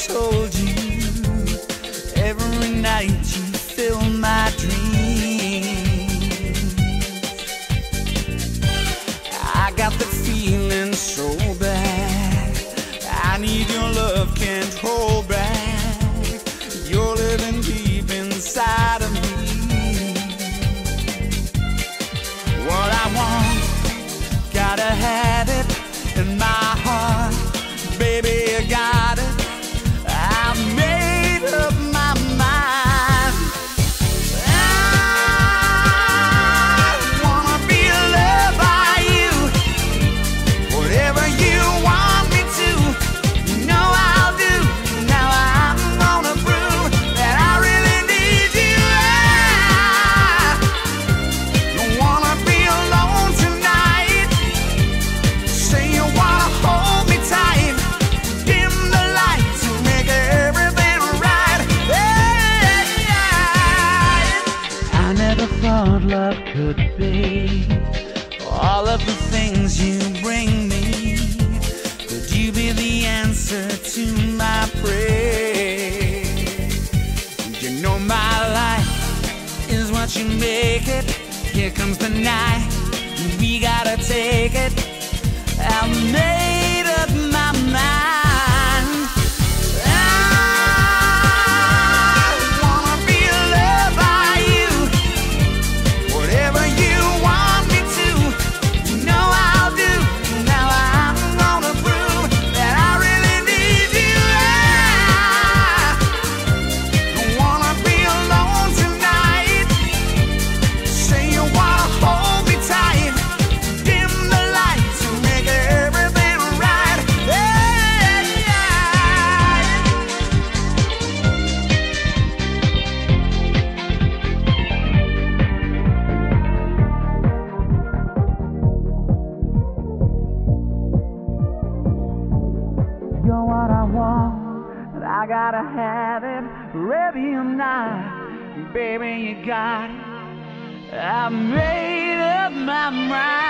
told you, every night you fill my dreams. I got the feeling so bad, I need your love, can't hold back. You're living deep inside of me. What I want, gotta have it in my heart. Baby, you got it, I made up my mind. I wanna be loved by you, whatever you want me to, you know I'll do. Now I'm gonna prove that I really need you. I don't wanna be alone tonight. Say you wanna hold me tight, dim the lights and make everything right. I never thought love could be all of the things you bring me. Could you be the answer to my prayer? You know my life is what you make it. Here comes the night, we gotta take it. I made up my mind. I wanna be loved by you, whatever you want me to, you know I'll do. Now I'm gonna prove that I really need you. I don't wanna be alone tonight. Say you wanna hold me tight, dim the lights and make everything right. You're what I want, and I gotta have it, ready or not. Baby, you got it, I made up my mind.